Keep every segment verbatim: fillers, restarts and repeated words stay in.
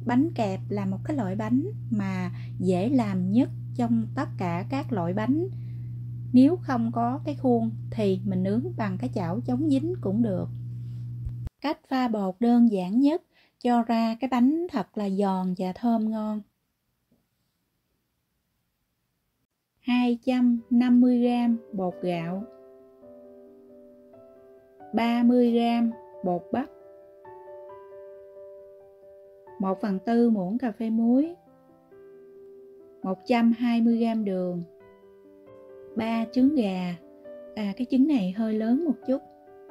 Bánh kẹp là một cái loại bánh mà dễ làm nhất trong tất cả các loại bánh. Nếu không có cái khuôn thì mình nướng bằng cái chảo chống dính cũng được. Cách pha bột đơn giản nhất cho ra cái bánh thật là giòn và thơm ngon. hai trăm năm mươi gam bột gạo, ba mươi gam bột bắp, một phần tư muỗng cà phê muối, một trăm hai mươi gam đường, ba trứng gà. À, cái trứng này hơi lớn một chút.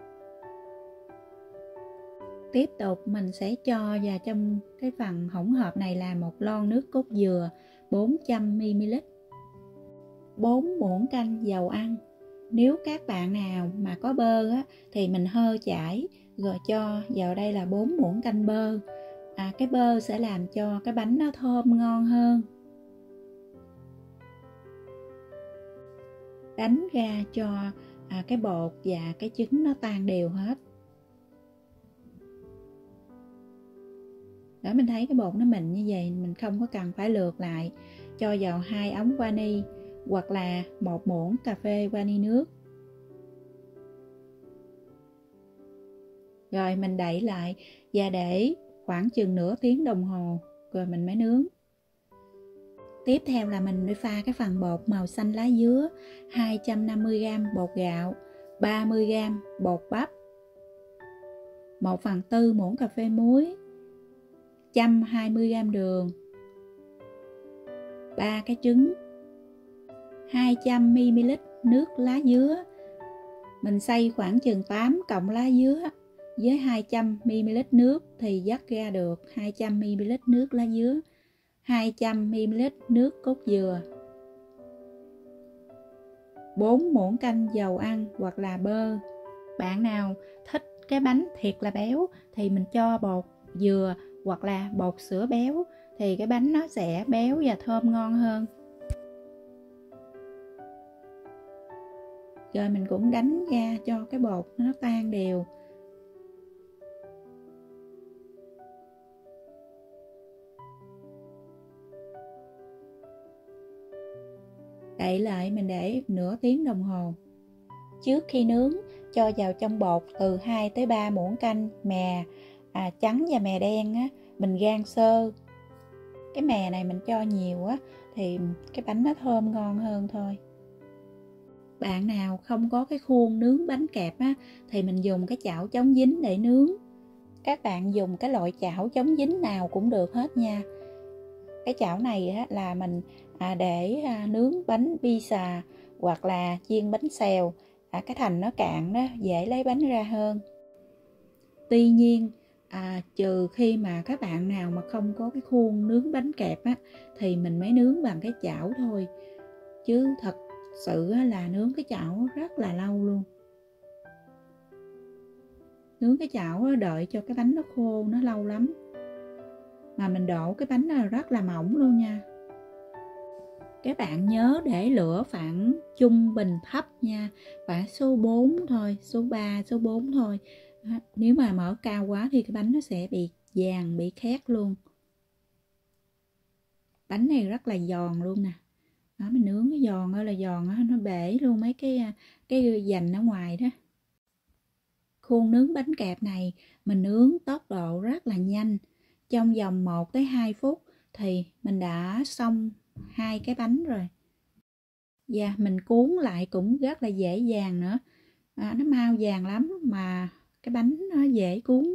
Tiếp tục mình sẽ cho vào trong cái phần hỗn hợp này là một lon nước cốt dừa bốn trăm mi li lít, bốn muỗng canh dầu ăn. Nếu các bạn nào mà có bơ á, thì mình hơ chảy rồi cho vào đây là bốn muỗng canh bơ. À, cái bơ sẽ làm cho cái bánh nó thơm ngon hơn. Đánh ra cho à, cái bột và cái trứng nó tan đều hết. Để mình thấy cái bột nó mịn như vậy, mình không có cần phải lượt lại. Cho vào hai ống vani hoặc là một muỗng cà phê vani nước. Rồi mình đậy lại và để khoảng chừng nửa tiếng đồng hồ rồi mình mới nướng. Tiếp theo là mình phải pha cái phần bột màu xanh lá dứa, hai trăm năm mươi gam bột gạo, ba mươi gam bột bắp, một phần tư muỗng cà phê muối, một trăm hai mươi gam đường, ba cái trứng, hai trăm mi li lít nước lá dứa. Mình xay khoảng chừng tám cọng lá dứa với hai trăm mi li lít nước thì vắt ra được hai trăm mi li lít nước lá dứa, hai trăm mi li lít nước cốt dừa, bốn muỗng canh dầu ăn hoặc là bơ. Bạn nào thích cái bánh thiệt là béo thì mình cho bột dừa hoặc là bột sữa béo thì cái bánh nó sẽ béo và thơm ngon hơn. Rồi mình cũng đánh ra cho cái bột nó tan đều. Đậy lại mình để nửa tiếng đồng hồ. Trước khi nướng, cho vào trong bột từ hai tới ba muỗng canh mè à, trắng và mè đen á, mình rang sơ. Cái mè này mình cho nhiều á thì cái bánh nó thơm ngon hơn thôi. Bạn nào không có cái khuôn nướng bánh kẹp á thì mình dùng cái chảo chống dính để nướng. Các bạn dùng cái loại chảo chống dính nào cũng được hết nha. Cái chảo này á, là mình à, để à, nướng bánh pizza hoặc là chiên bánh xèo. À, cái thành nó cạn đó, dễ lấy bánh ra hơn. Tuy nhiên à, trừ khi mà các bạn nào mà không có cái khuôn nướng bánh kẹp á thì mình mới nướng bằng cái chảo thôi. Chứ thật sự là nướng cái chảo rất là lâu luôn. Nướng cái chảo đợi cho cái bánh nó khô nó lâu lắm. Mà mình đổ cái bánh nó rất là mỏng luôn nha. Các bạn nhớ để lửa khoảng trung bình thấp nha. Khoảng số bốn thôi, số ba, số bốn thôi. Nếu mà mở cao quá thì cái bánh nó sẽ bị vàng, bị khét luôn. Bánh này rất là giòn luôn nè. Đó, mình nướng cái giòn ơi là giòn đó, nó bể luôn mấy cái cái dành ở ngoài đó. Khuôn nướng bánh kẹp này mình nướng tốc độ rất là nhanh. Trong vòng một tới hai phút thì mình đã xong hai cái bánh rồi. Và mình cuốn lại cũng rất là dễ dàng nữa. À, nó mau vàng lắm mà cái bánh nó dễ cuốn.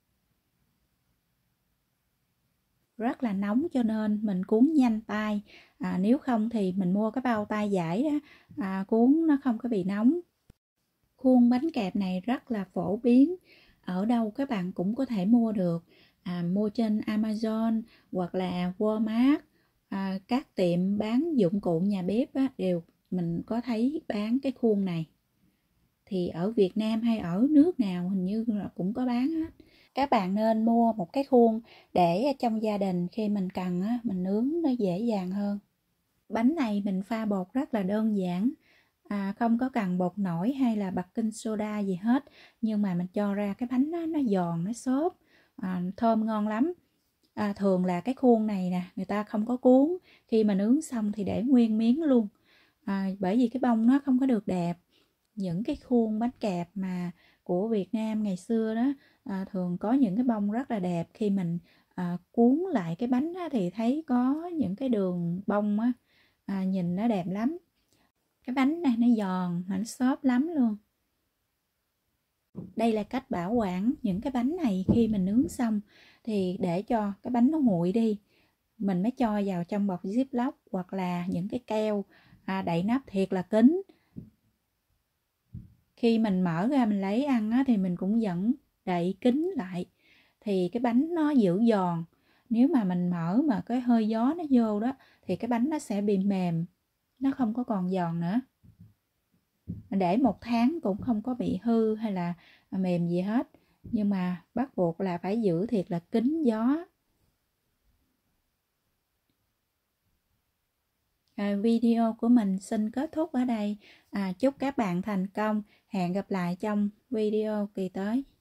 Rất là nóng cho nên mình cuốn nhanh tay. À, nếu không thì mình mua cái bao tay dải đó, à, cuốn nó không có bị nóng. Khuôn bánh kẹp này rất là phổ biến. Ở đâu các bạn cũng có thể mua được. À, mua trên Amazon hoặc là Walmart. À, các tiệm bán dụng cụ nhà bếp á, đều mình có thấy bán cái khuôn này. Thì ở Việt Nam hay ở nước nào hình như là cũng có bán hết. Các bạn nên mua một cái khuôn để trong gia đình khi mình cần á, mình nướng nó dễ dàng hơn. Bánh này mình pha bột rất là đơn giản. À, không có cần bột nổi hay là baking soda gì hết. Nhưng mà mình cho ra cái bánh đó, nó giòn, nó xốp, à, thơm ngon lắm. À, thường là cái khuôn này nè, người ta không có cuốn, khi mà nướng xong thì để nguyên miếng luôn. À, bởi vì cái bông nó không có được đẹp. Những cái khuôn bánh kẹp mà của Việt Nam ngày xưa đó, à, thường có những cái bông rất là đẹp. Khi mình à, cuốn lại cái bánh á, thì thấy có những cái đường bông á, à, nhìn nó đẹp lắm. Cái bánh này nó giòn mà nó xốp lắm luôn. Đây là cách bảo quản những cái bánh này khi mình nướng xong, thì để cho cái bánh nó nguội đi, mình mới cho vào trong bọc Ziploc hoặc là những cái keo à, đậy nắp thiệt là kín. Khi mình mở ra mình lấy ăn á, thì mình cũng vẫn đậy kín lại thì cái bánh nó giữ giòn. Nếu mà mình mở mà cái hơi gió nó vô đó thì cái bánh nó sẽ bị mềm, nó không có còn giòn nữa. Mình để một tháng cũng không có bị hư hay là mềm gì hết, nhưng mà bắt buộc là phải giữ thiệt là kín gió. À, video của mình xin kết thúc ở đây. À, chúc các bạn thành công. Hẹn gặp lại trong video kỳ tới.